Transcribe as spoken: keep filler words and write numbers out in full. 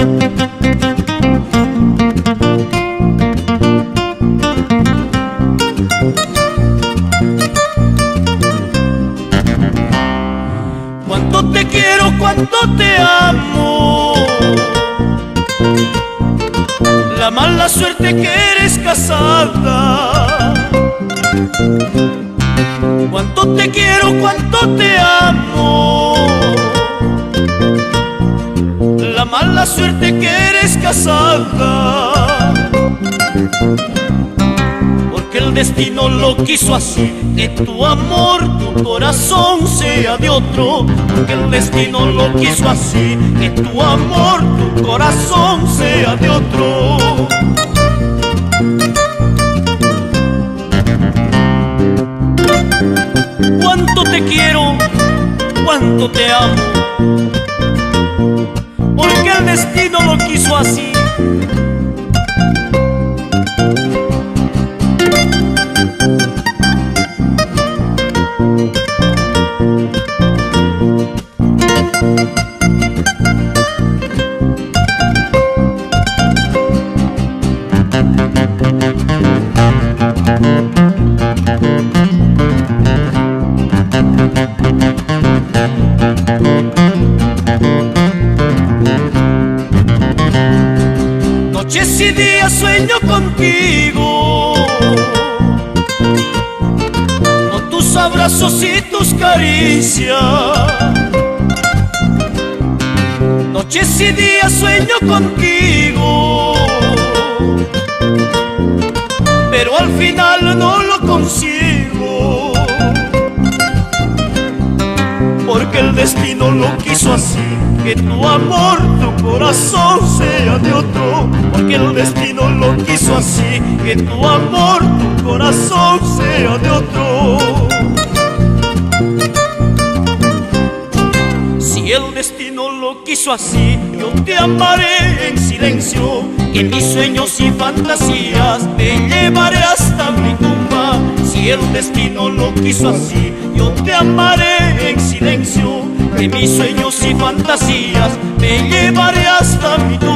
Cuánto te quiero, cuánto te amo. La mala suerte que eres casada. Cuánto te quiero, cuánto te amo. La mala suerte que eres casada. Porque el destino lo quiso así, que tu amor, tu corazón sea de otro. Porque el destino lo quiso así, que tu amor, tu corazón sea de otro. Cuánto te quiero, cuánto te amo. Porque el destino lo quiso así. Noches y días sueño contigo, con tus abrazos y tus caricias. Noches y días sueño contigo, pero al final no lo consigo. Porque el destino lo quiso así, que tu amor, tu corazón sea de otro. Porque el destino lo quiso así, que tu amor, tu corazón sea de otro. Si el destino lo quiso así, yo te amaré en silencio. En mis sueños y fantasías te llevaré hasta mi tumba. Si el destino lo quiso así, yo te amaré en silencio. En mis sueños y fantasías te llevaré hasta mi tumba.